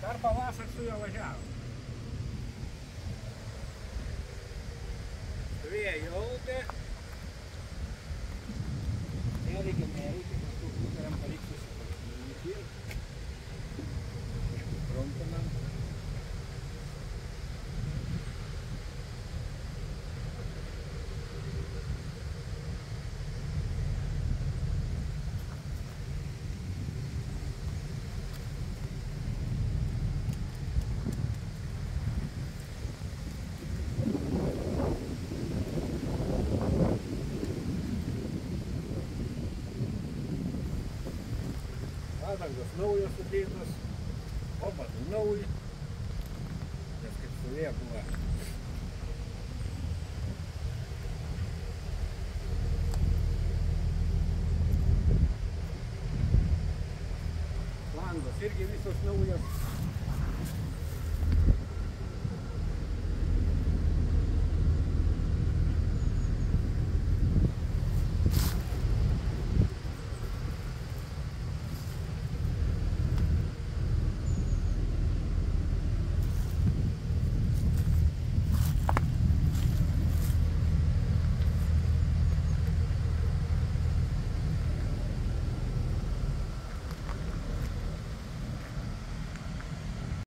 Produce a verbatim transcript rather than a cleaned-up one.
Dar pavasarį su juo važiavo. Stovėjo jautė. Nereikia, nereikia, paskui nutarėm palikt susipažinti. Trumpinam. Padangos naujos sudėtos, opadų nauji, nes kaip stovėjo buvo. Langos irgi visos naujos.